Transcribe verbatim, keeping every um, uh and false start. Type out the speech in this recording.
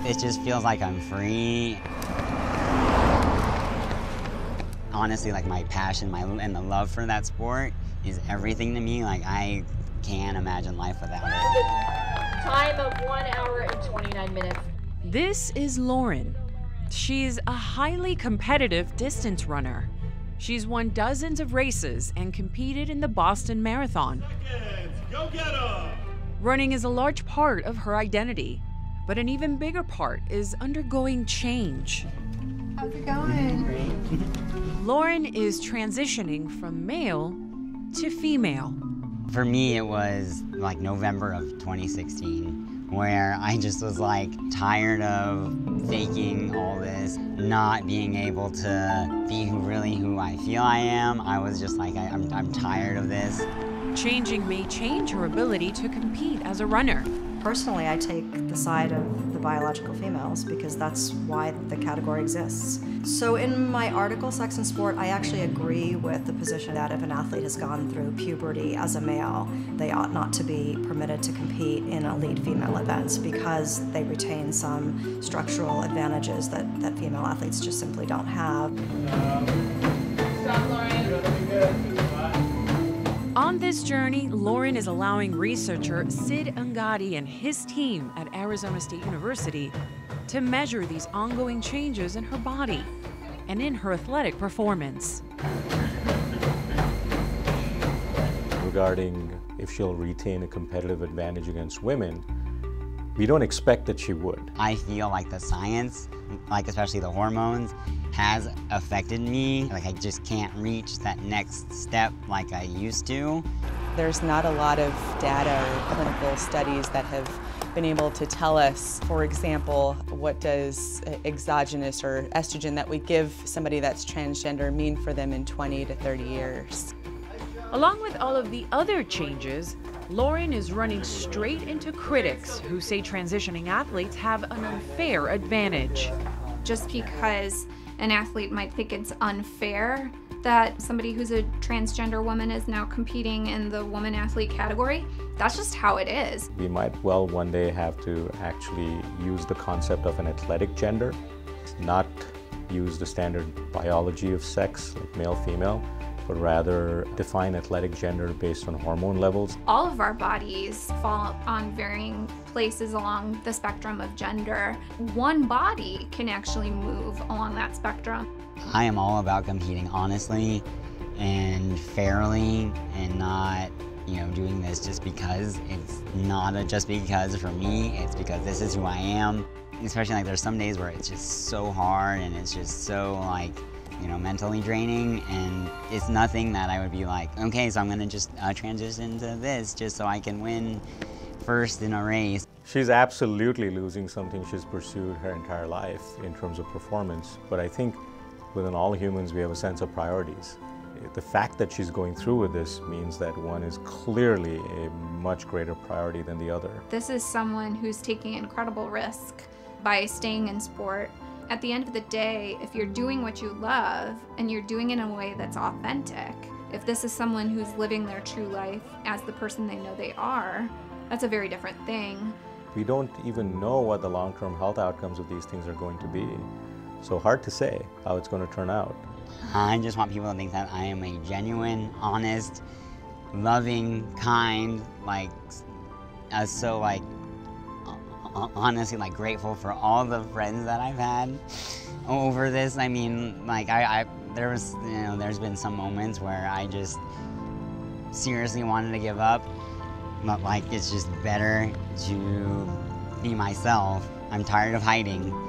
it just feels like I'm free. Honestly, like my passion my, and the love for that sport is everything to me. Like I can't imagine life without it. Time of one hour and twenty-nine minutes. This is Lauren. She's a highly competitive distance runner. She's won dozens of races and competed in the Boston Marathon. Go get 'em! Running is a large part of her identity, but an even bigger part is undergoing change. How's it going? Lauren is transitioning from male to female. For me, it was like November of twenty sixteen, where I just was like tired of faking all this, not being able to be who really who I feel I am. I was just like, I, I'm, I'm tired of this. Changing may change her ability to compete as a runner. Personally, I take the side of the biological females because that's why the category exists. So in my article, Sex and Sport, I actually agree with the position that if an athlete has gone through puberty as a male, they ought not to be permitted to compete in elite female events because they retain some structural advantages that, that female athletes just simply don't have. Stop, Lauren. On this journey, Lauren is allowing researcher Sid Angadi and his team at Arizona State University to measure these ongoing changes in her body and in her athletic performance. Regarding if she'll retain a competitive advantage against women, we don't expect that she would. I feel like the science, like especially the hormones, has affected me. Like I just can't reach that next step like I used to. There's not a lot of data or clinical studies that have been able to tell us, for example, what does exogenous or estrogen that we give somebody that's transgender mean for them in twenty to thirty years. Along with all of the other changes, Lauren is running straight into critics who say transitioning athletes have an unfair advantage. Just because an athlete might think it's unfair that somebody who's a transgender woman is now competing in the woman athlete category, that's just how it is. We might well one day have to actually use the concept of an athletic gender, not use the standard biology of sex, like male, female, but rather define athletic gender based on hormone levels. All of our bodies fall on varying places along the spectrum of gender. One body can actually move along that spectrum. I am all about competing honestly and fairly and not, you know, doing this just because. It's not a just because for me, it's because this is who I am. Especially like there's some days where it's just so hard and it's just so like, you know, mentally draining, and it's nothing that I would be like, okay, so I'm gonna just uh, transition to this just so I can win first in a race. She's absolutely losing something she's pursued her entire life in terms of performance, but I think within all humans we have a sense of priorities. The fact that she's going through with this means that one is clearly a much greater priority than the other. This is someone who's taking incredible risk by staying in sport. At the end of the day, if you're doing what you love and you're doing it in a way that's authentic, if this is someone who's living their true life as the person they know they are, that's a very different thing. We don't even know what the long-term health outcomes of these things are going to be. So hard to say how it's going to turn out. I just want people to think that I am a genuine, honest, loving, kind, like, uh, so like, honestly like grateful for all the friends that I've had over this. I mean, like I, I there was, you know, there's been some moments where I just seriously wanted to give up, but like it's just better to be myself. I'm tired of hiding.